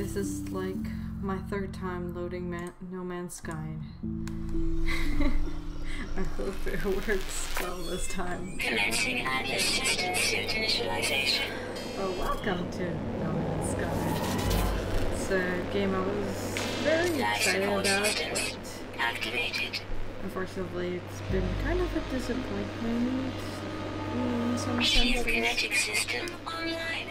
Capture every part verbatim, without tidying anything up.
This is like my third time loading Man No Man's Sky. I hope it works well this time. Commencing Atlas system suit initialization. Oh, welcome to No Man's Sky. It's a game I was very excited about, but activated. Unfortunately, it's been kind of a disappointment in some senses. Kinetic system online.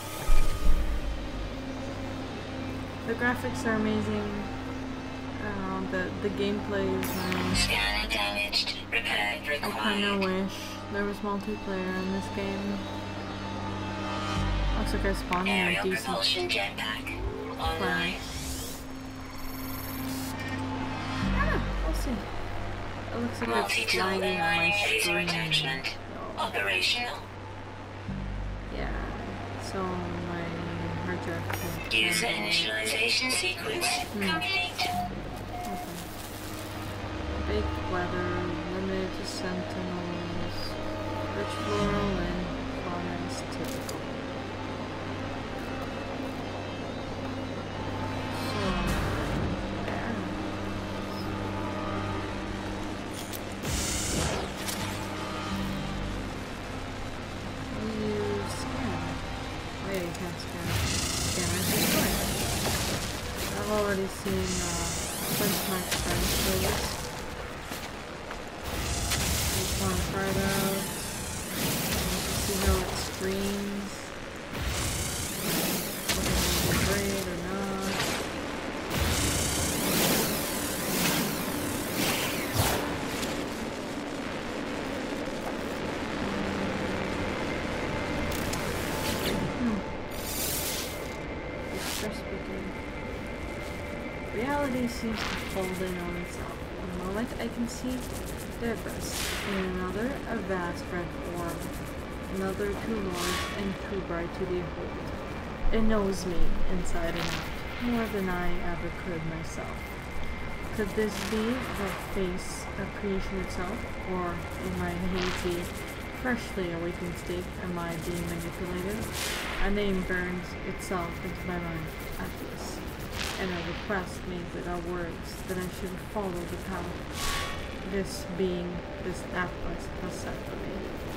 The graphics are amazing. Uh, the the gameplay is nice. Scanner damaged. Repair required. I kind of wish there was multiplayer in this game. Looks like I spawned in a Aerial decent propulsion jetpack online. Ah, we'll see. It looks like it's flying on my screen. Attachment. So, Operational. yeah, so my hard drive can User handle. initialization sequence Hmm. complete. Okay. Big weather, limited to sentinels, rich floral and fauna is typical. So, there. You scan. Wait, you can't scan. Scanner destroyed. I've already seen uh, a bunch of my friends do this. Just want to try it out. See how it screams. Whether it's gonna be great or not. Hmm. Extra speaking. Reality seems to fold in on itself. In a moment I can see debris. In another, a vast red orb. Another too large and too bright to behold. It knows me inside and out, more than I ever could myself. Could this be the face of creation itself, or in my hazy, freshly awakened state am I being manipulated? A name burns itself into my mind, Atlas, and a request made without words that I should follow the path this being, this Atlas has set for me.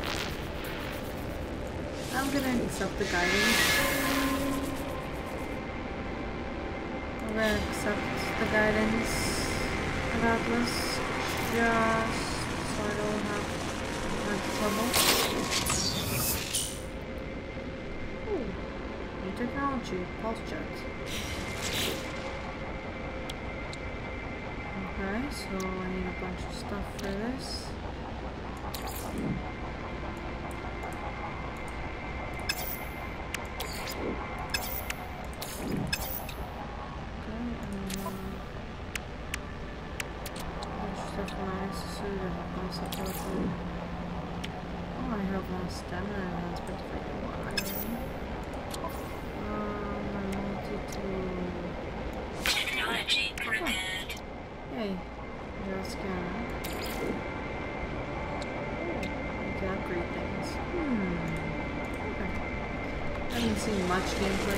I'm gonna accept the guidance. I'm gonna accept the guidance of Atlas, just so I don't have much trouble. Ooh, new technology, pulse jet. Okay, so I need a bunch of stuff for this. Oh, I have one stamina and that's been freaking wild. Um, I wanted to... Technology prepared. Hey, I got a scanner. Oh, I can upgrade things. Hmm. Okay. I haven't seen much gameplay.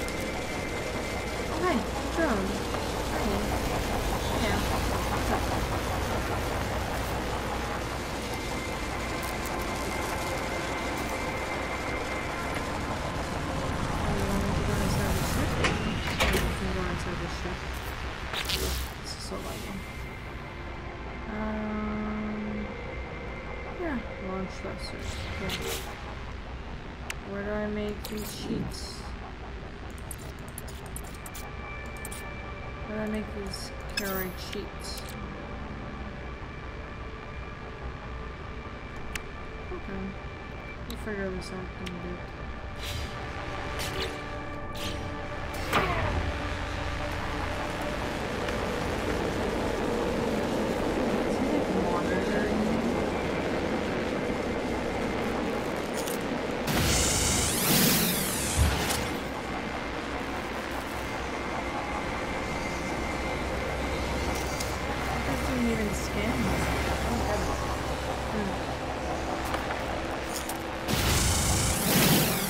Oh, hey, drone. Hey. Yeah. What's up? This is so lighting. Um, yeah, launch thrusters. Cool. Where do I make these sheets? Where do I make these carried sheets? Okay, we'll figure this out in a bit. Even scan this. Oh,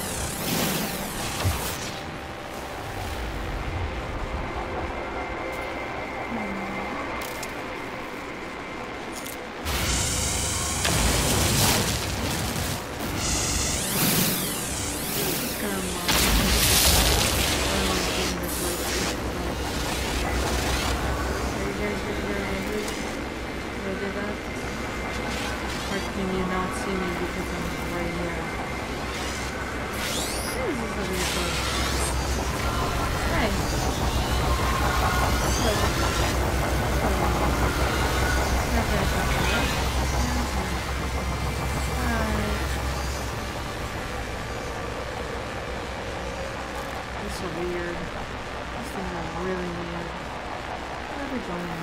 so weird. These things are really weird. Where are they going?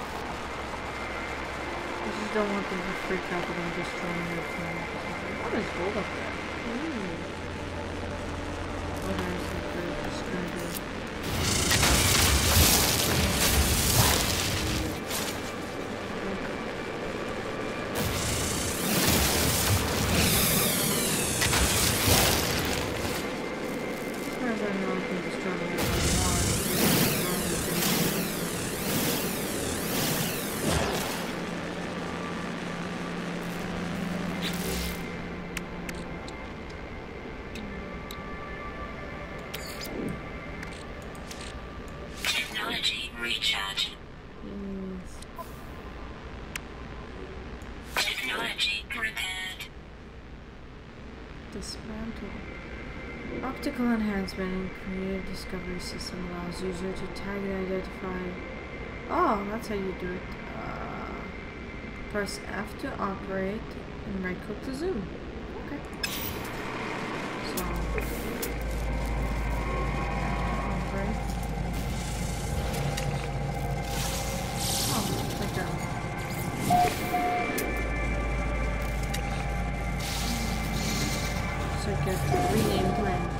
I just don't want them to freak out that I'm destroying their planet or something. Oh, there's gold up there. Ooh. What else is there? Just gonna do. Technology recharge. Yes. Technology repaired. Dismantle. Optical enhancement and creative discovery system allows user to tag and identify. Oh, that's how you do it. Uh, press F to operate and right click to zoom. Okay. So, operate. Oh, like that. So get the rename plans.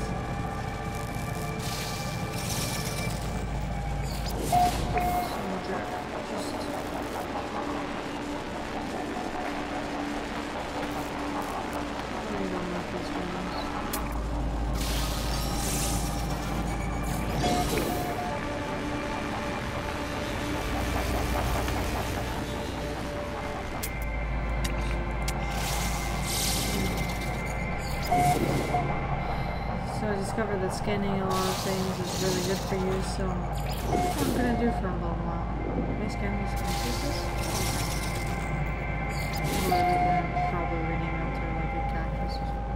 Soldier, just really don't like these ones. So I discovered that scanning a lot of things is really good for you, so that's what I'm gonna do for a little while. Can I scan these cactuses? I'm really gonna probably rename them to like a cactus or something.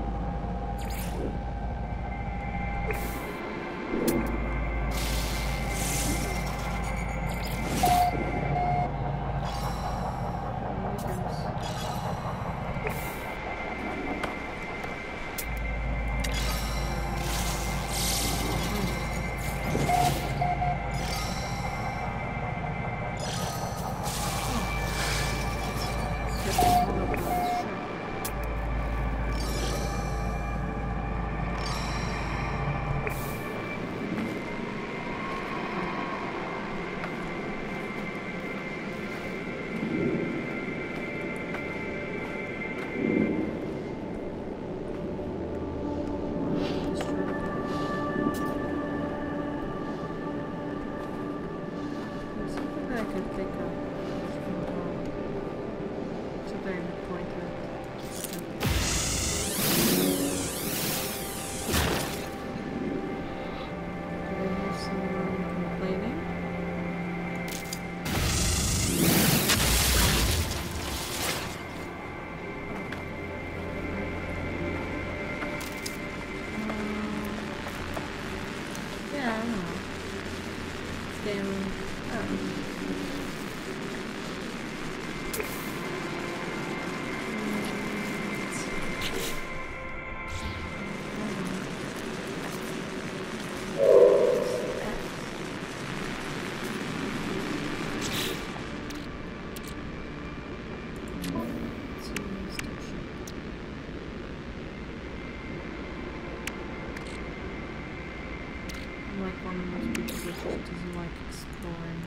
Doesn't like exploring.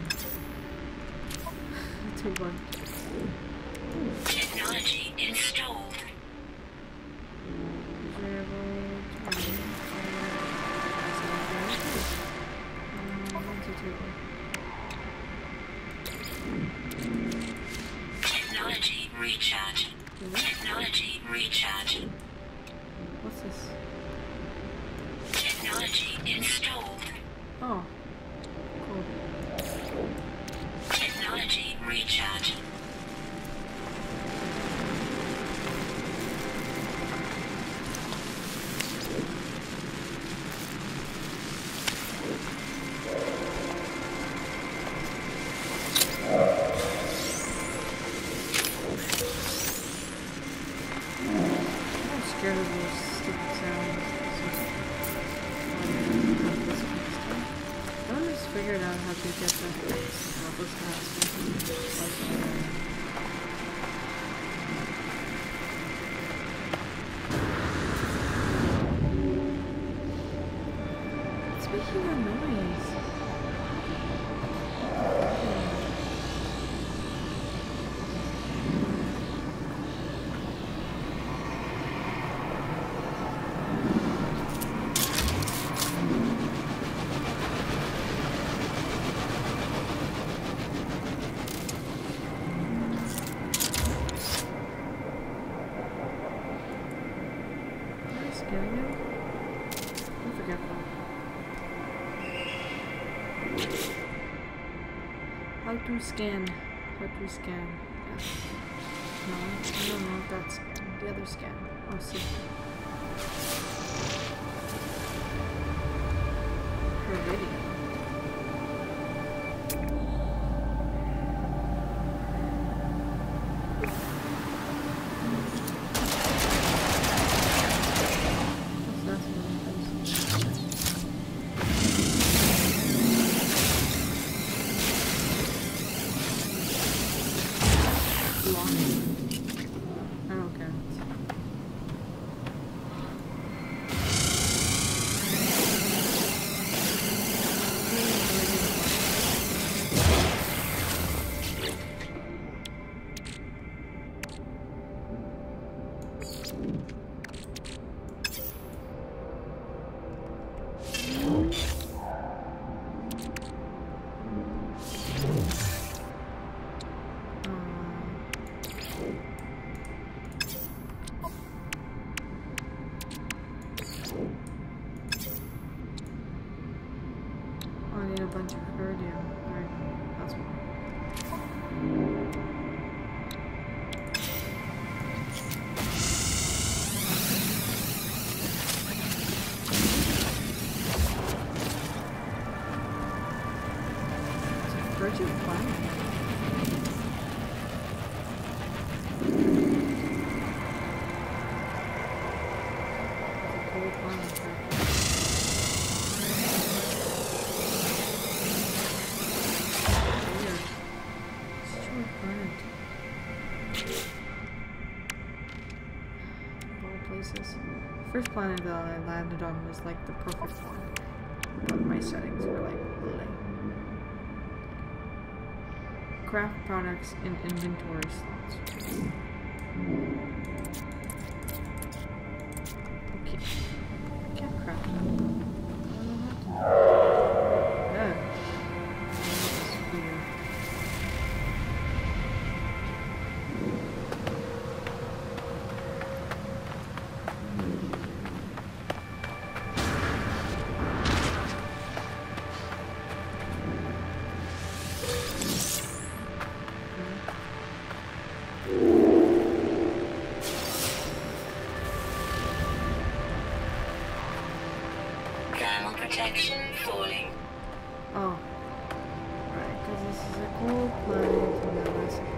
Too much. Technology installed. Technology recharge. Technology recharge. What's this? Technology installed. Oh. Cool. Technology recharge. I'm scared of those stupid sounds. It's just figured out how to get the levels faster. It's making a noise. How to scan? How to scan? Yes. No, no, no, that scan. The other scan. Oh, see. Her video. First planet that I landed on was like the perfect one, but my settings were like really. Craft products in inventory slots. Okay, I can't craft them. I don't know how to. Yeah. This is weird. Protection falling. Oh. Right, because this is a cool planet and the rest of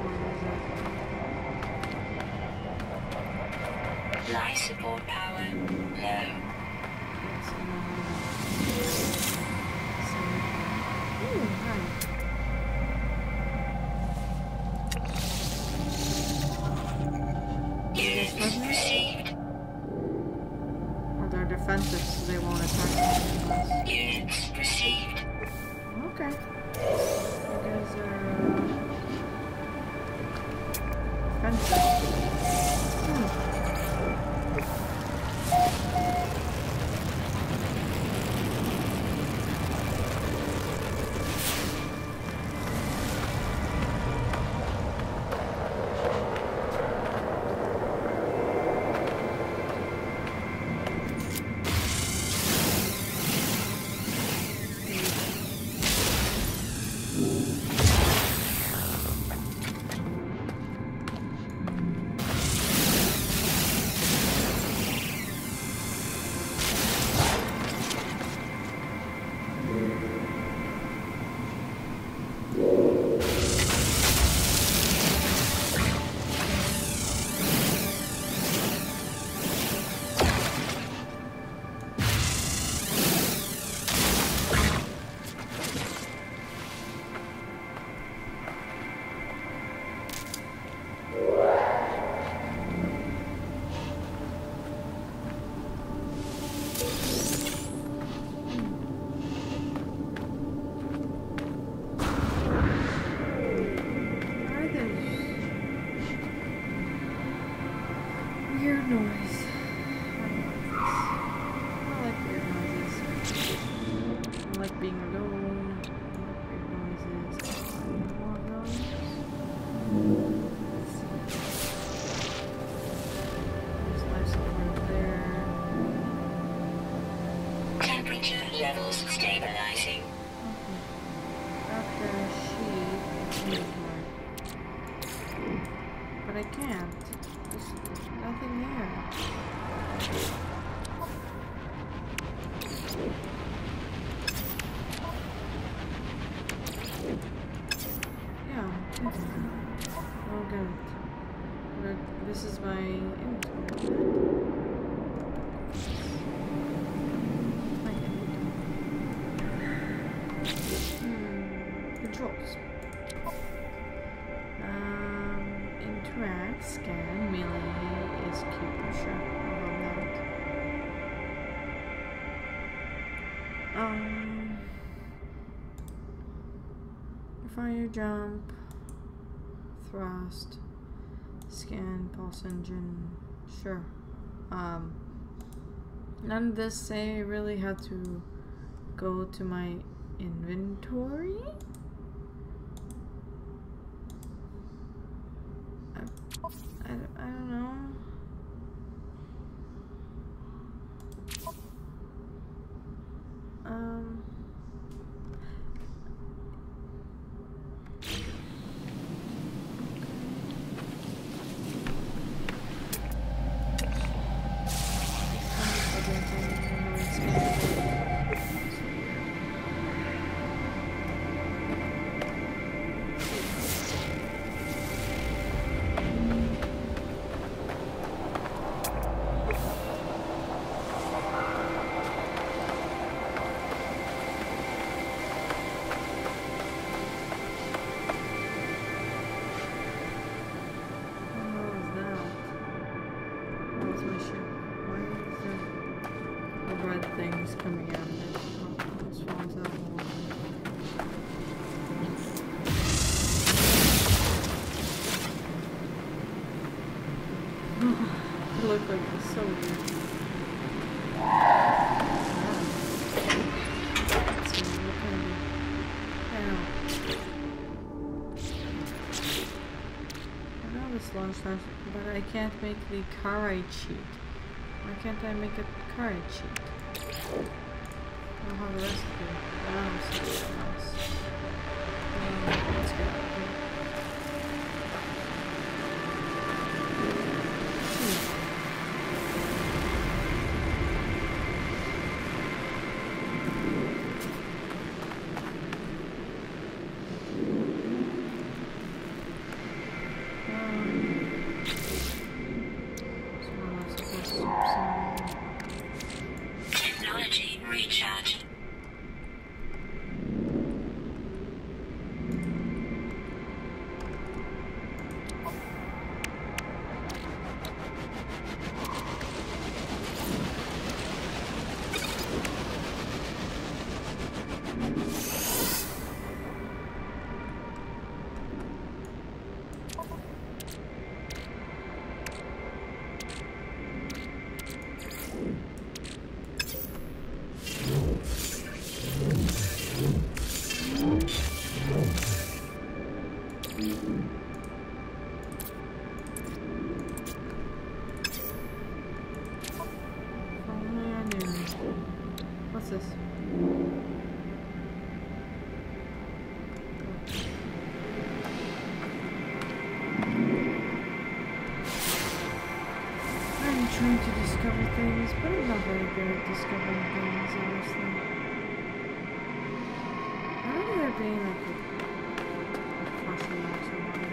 it is Life support power low. Yes, ooh, hi. Units received. Or they're defensive, so they won't attack us. Units received. Okay. You guys are defensive. Hmm. being alone. Weird noises. More of those. Let's see. There's life support there. Temperature levels stabilizing. Okay. After a sheep, inventory. But I can't. There's nothing there. Yeah. Oh good. But this is my inventory. My inventory. Hmm. Controls. Um, interact, scan, melee is cute, sure. I'll have that. Um, fire, jump, thrust, scan, pulse engine, sure. Um, none of this say I really had to go to my inventory. I, don't- I don't know. Um. Things coming out of it. Oh, as far as that wall. It looked like it was so weird. Let's see, what can I do? I know. I know this launch stuff, but I can't make the car ride sheet. Why can't I make a car ride sheet? I don't have a recipe. I don't have something else. Um, let's go. Recharge. What's this? I'm trying to discover things, but I'm not very good at discovering things, honestly. I remember there being like a flashing light somewhere.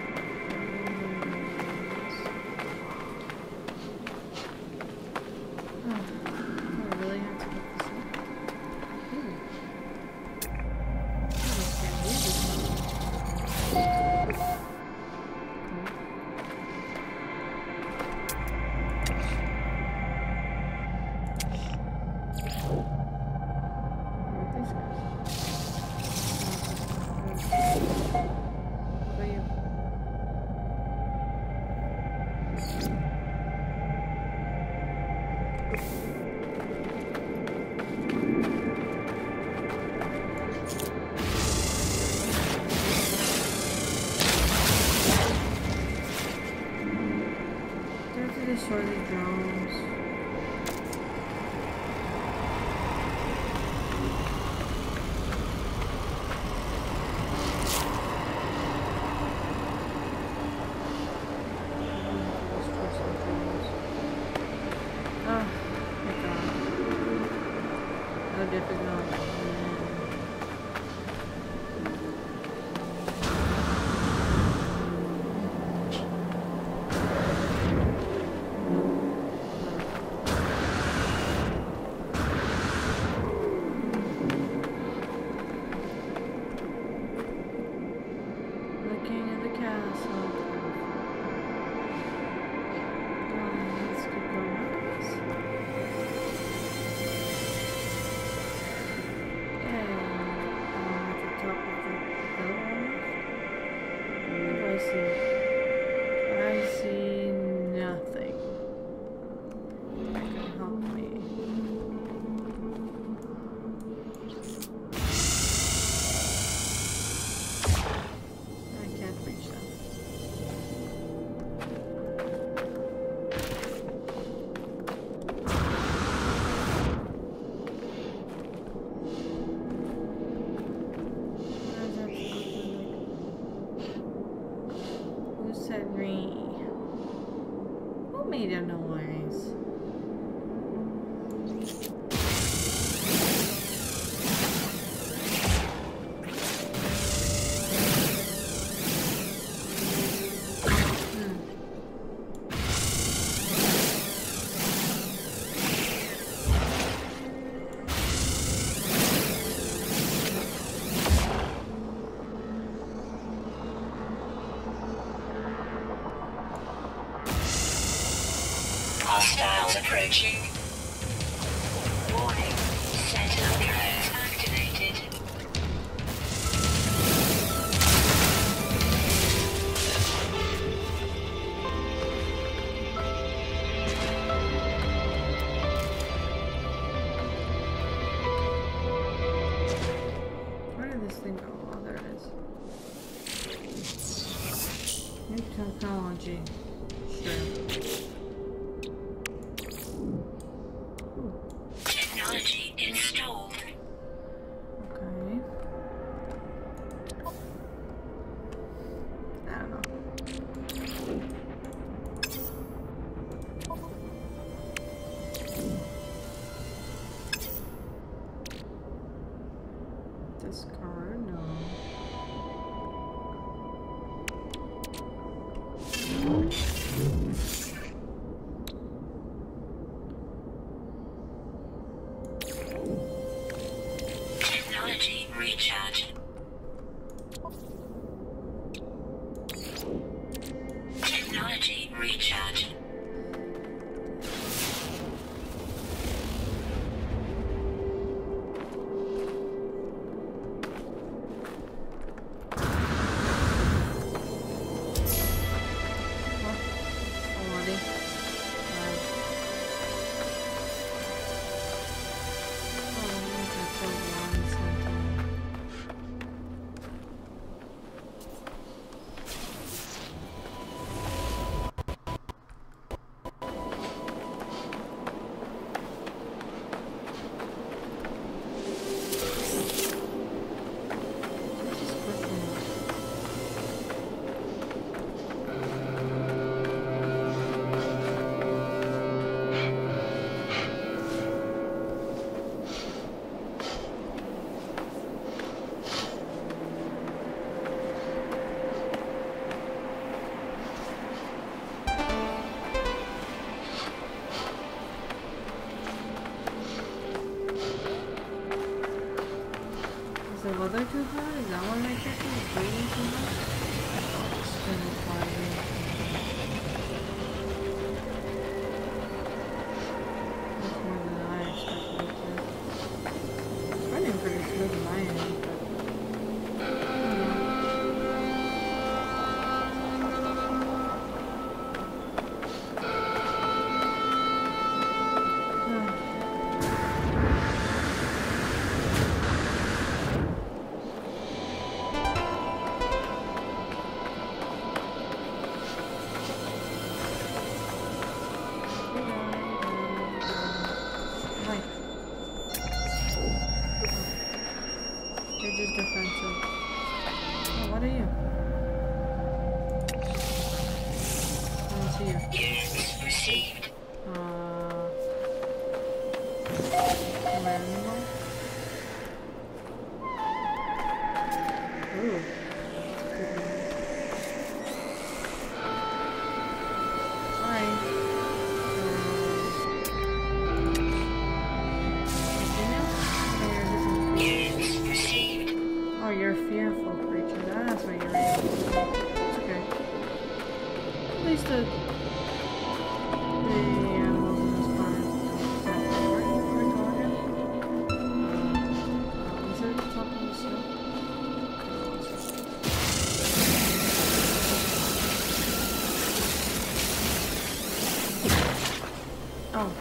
made a noise. Hostiles approaching. Warning. Sentinel drones activated. Where did this thing go? Oh, there it is. New technology. Sure. Technology installed. Okay. I don't know. This car, no. Technology recharge. Technology recharge. What? Already? Right. Oh, okay, so one something. This is cooking. Is the weather too hot? Is that why my chicken is breathing too much? It's really quiet. Much more than I expected it to. It's running pretty smooth in my end, but I don't know. Like, you're just defensive. Oh, what are you? I don't see you. Units received. Uh, am I an animal? Ooh. Hi. Uh, Units received. Oh, you're a fearful creature. That's what you're in. It's okay. At least the the animals in this planet don't exactly work. Where do I go again? Uh, is it at the top of the snow? Oh.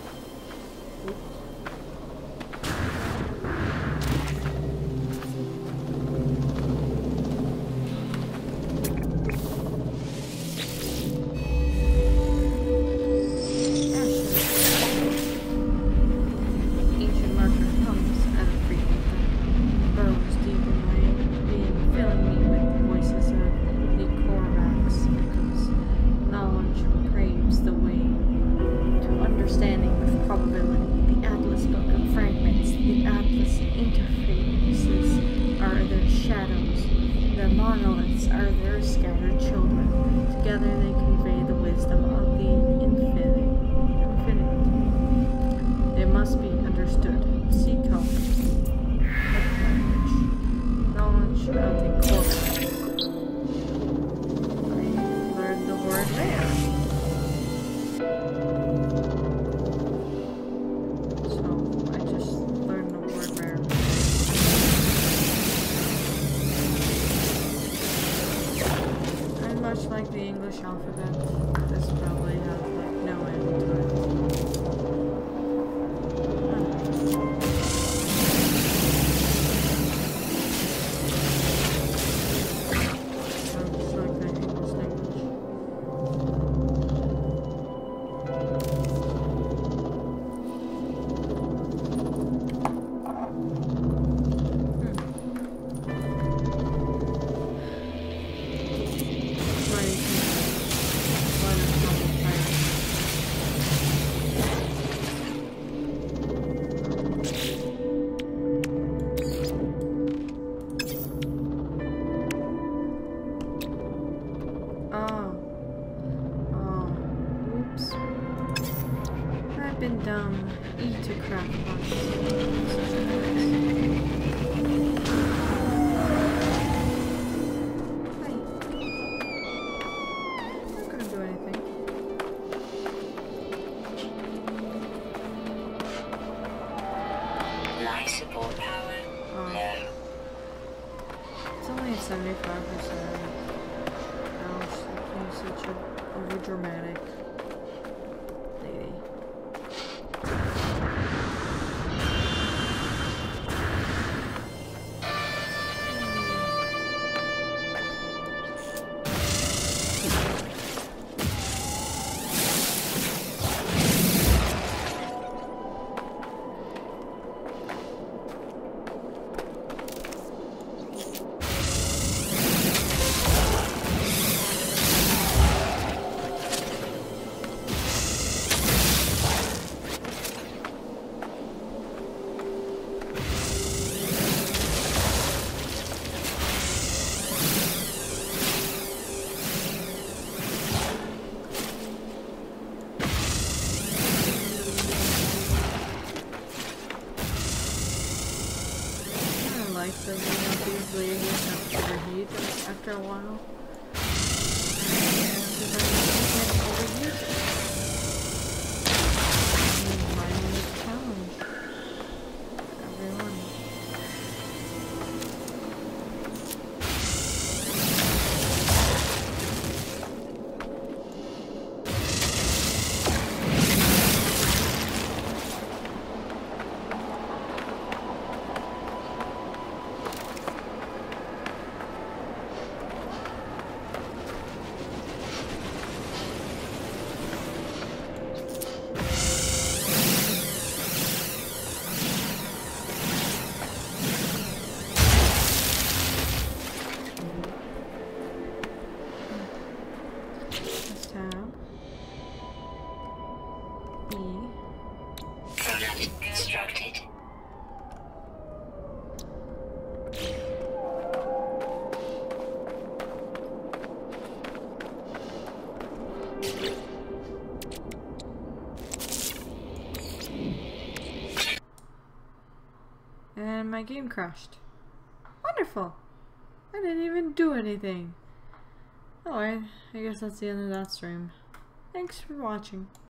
monoliths are their scattered children. Together they convey the wisdom of the infinite. infinite. They must be understood. Seek help. Knowledge. Knowledge of the core. I learned the word there. So I just learned the word rare. And much like the English alphabet, this probably has like no end to it. Sounds like the English language. Been dumb. Eat a crap box. Hi. Not gonna do anything. Life support power Oh. low. It's only at seventy-five percent. Ouch, that was such a over dramatic lady. Like the one of these ladies that overheat after a while. Because I can't overheat it. And mine is a challenge. Everyone. Tab. E. Product constructed. And my game crashed. Wonderful! I didn't even do anything. Oh, I, I guess that's the end of that stream. Thanks for watching.